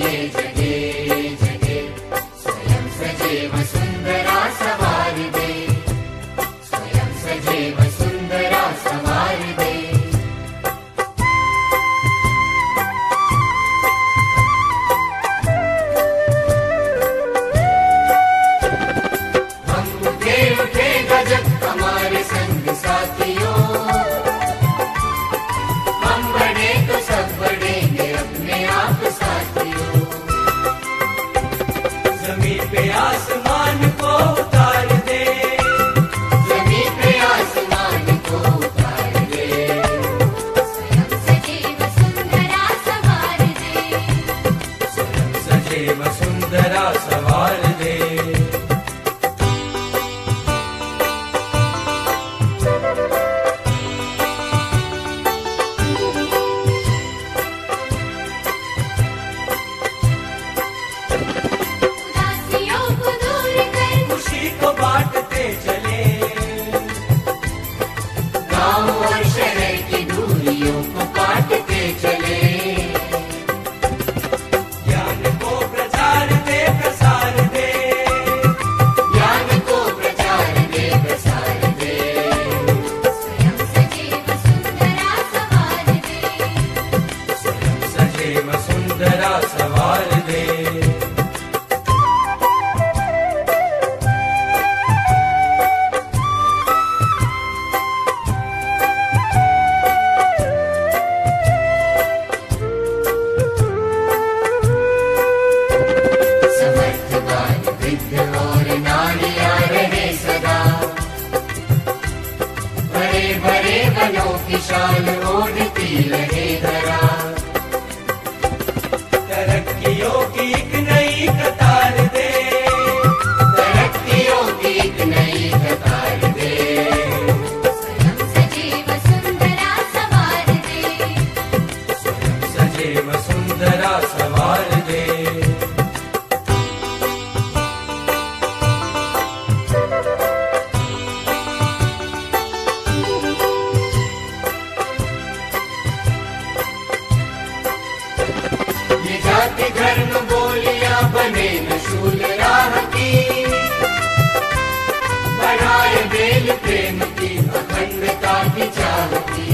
जगे जगे स्वयं सजे वसुंधरा सवार दे, स्वयं सजे वसुंधरा सवार दे। हम उठे उठे गजब हमारे संग साथियों, हम बढ़े तो सब बढ़ेंगे अपने आप साथियों। जमीन पे आसमान को उतार दे, जमीन पे आसमान को उतार दे, स्वयं सजे वसुंधरा सवार दे, स्वयं सजे वसुंधरा सवार दे। उदासियों को दूर कर खुशी को बांटते चले, गांव और शहर की दूरियों को काटते चले। ज्ञान को प्रचार दे प्रसार दे, ज्ञान को प्रचार दे प्रसार दे, स्वयं सजे वसुंधरा सवार दे, स्वयं सजे वसुंधरा सवार दे। समर्थवान वृद्ध और नारियां रहे सदा, बड़े बड़े वनों की शान ओढ़ती रहे धरा। तरक्कियों की एक नई कतार दे, तरक्कियों की एक नई कतार दे, स्वयं सजे वसुंधरा सवार दे, स्वयं सजे वसुंधरा सवार दे। ये जाति धर्म बोलियां बने न शूल राह की, बढ़ाए बेल प्रेम की अखंडता की चाह की।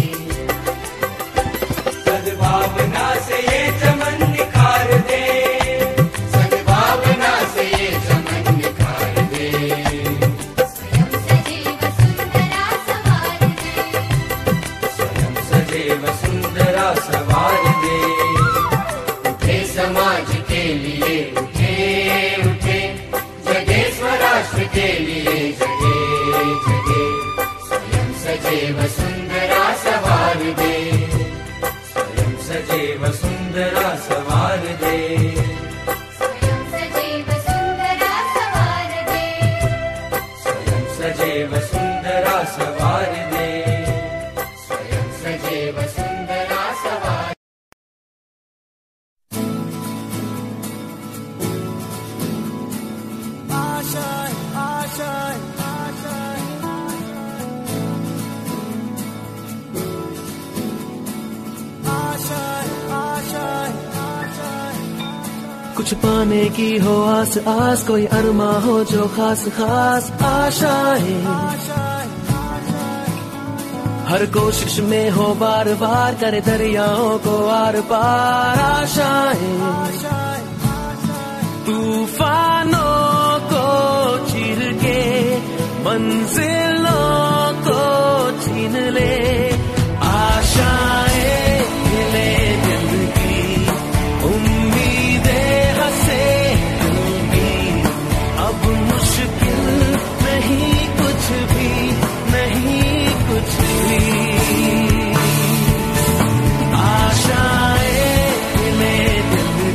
सद्भावना से ये चमन निखार दे, सद्भावना से ये चमन निखार दे, स्वयं सजे वसुंधरा सवार दे, स्वयं सजे वसुंधरा सवार दे। उठे समाज के लिए उठे उठे, जगे स्वराष्ट्र के लिए जगे जगे, स्वयं सजे वसुंधरा सवार दे, स्वयं सजे वसुंधरा सवार दे। स्वयं सजे वसुंधरा सवार दे, स्वयं सजे वसुंधरा सवार दे। स्वयं सजे वसुंधरा सवार। कुछ पाने की हो आस आस, कोई अरमा हो जो खास खास आशाएं, हर कोशिश में हो बार बार, करे दरियाओं को आर पार आशाएं। तूफानों को चीर के मंजिलों को छीन ले, आशाएं हिले दिल की, उम्मीदें हंसे दिल की। अब मुश्किल नहीं कुछ भी, नहीं कुछ भी। आशाएं हिले दिल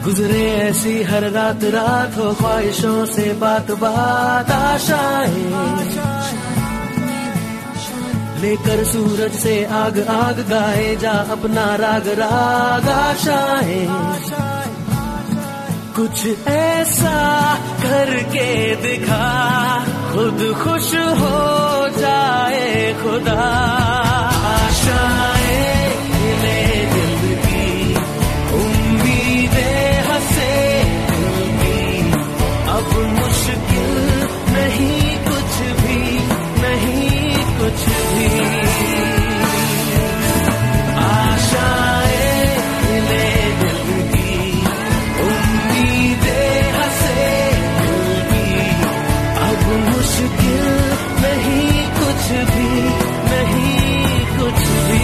गुजरे ऐसी हर रात रात हो ख्वाहिशों से बात बात आशाएं लेकर सूरज से आग आग गाए जा अपना राग राग आशाएं कुछ ऐसा करके दिखा खुद खुश हो जाए खुदा आशाएं ले दिल की उम्मीदें हंसे दिल की अब मुश्किल नहीं कुछ भी नहीं कुछ भी आशाएं ले दिल की उम्मीदें हंसे दिल की अब मुश्किल नहीं कुछ भी नहीं कुछ भी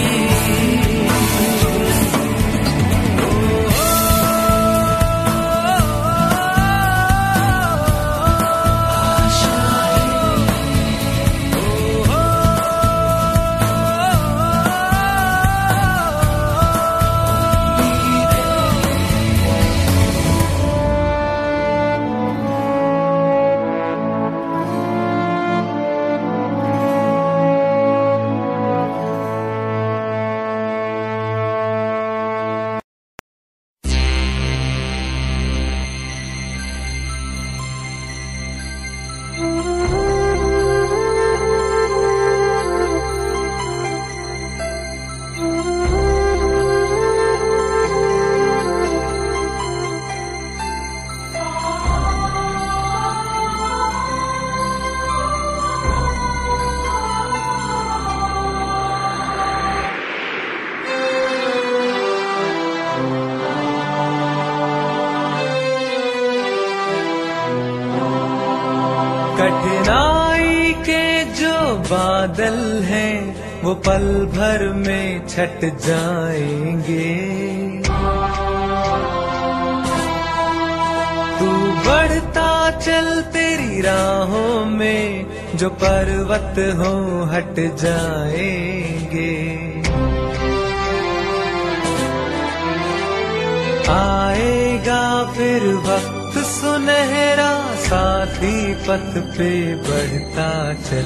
कठिनाई के जो बादल हैं वो पल भर में छट जाएंगे तू बढ़ता चल तेरी राहों में जो पर्वत हो हट जाएंगे आएगा फिर वक्त सुनहरा साथी पथ पे बढ़ता चल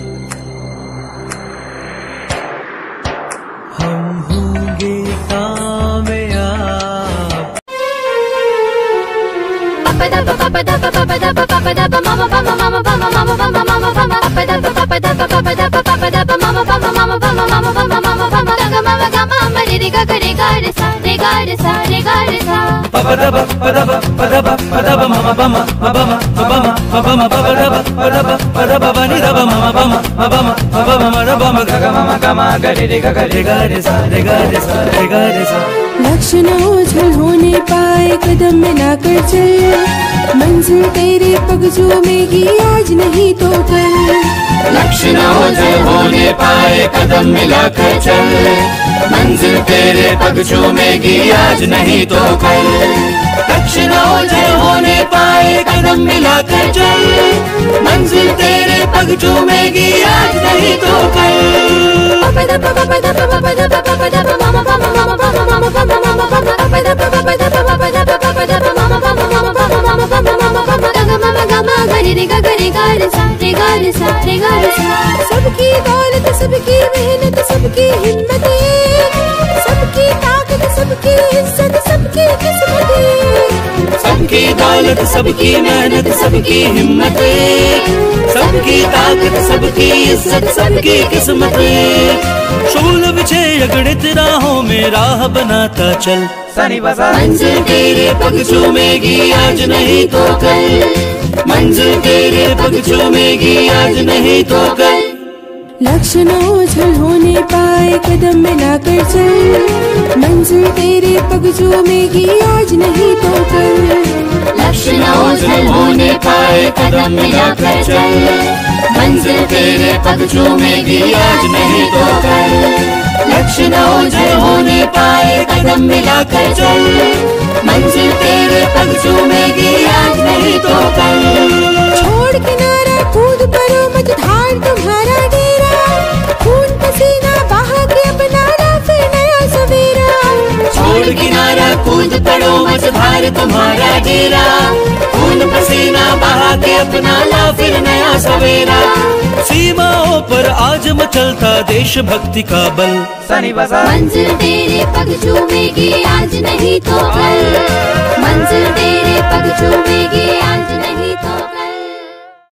हम होंगे कामयाब लक्ष्य न ओझल होने पाए कदम मिलाकर चल मंजिल तेरे पग चूमेगी आज नहीं तो कल लक्ष्य न ओझल होने पाए कदम मिलाकर चल मंजिल तेरे पग चूमेगी आज नहीं तो कल लक्ष्य न ओझल होने पाए कदम मिलाकर चल मंजिल तेरे पग चूमेगी आज नहीं तो सबकी दौलत सबकी मेहनत सबकी हिम्मत सबकी ताकत सबकी इज्जत सबकी किस्मत सबकी दौलत सबकी मेहनत सबकी हिम्मत सबकी ताकत सबकी इज्जत सबकी किस्मत शूल बिछे अगणित राहों में राह बनाता चल मंजिल तेरे पग चूमेगी आज नहीं तो कल मंजिल तेरे पग चूमेगी आज नहीं तो कल लक्ष्य न ओझल होने पाए कदम मिलाकर चल मंजिल तेरे पग चूमेगी आज नहीं तो कल लक्ष्य न ओझल होने पाए कदम मिलाकर चल मंजिल तेरे पग चूमेगी आज नहीं तो कल लक्ष्य न ओझल होने पाए कदम मिलाकर चल मंजिल तेरे पग चूमेगी आज नहीं तो कल छोड़ किनारा कूद पड़ो मत धार तुम्हारा डेरा खून पसीना बहा के अपना फिर नया सवेरा छोड़ किनारा कूद पड़ो मझधार तुम्हारा डेरा, खून पसीना बहा के अपना ला फिर नया सवेरा। सीमाओं पर आज मचलता देशभक्ति का बल, मंजिल तेरे पग चूमेगी आज नहीं तो कल, मंजिल तेरे पग चूमेगी आज नहीं